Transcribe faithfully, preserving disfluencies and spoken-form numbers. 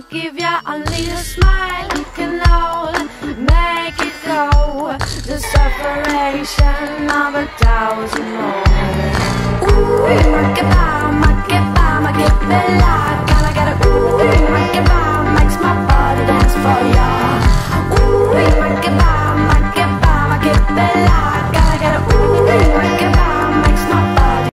give ya only a smile can all make it go. The separation of a thousand more.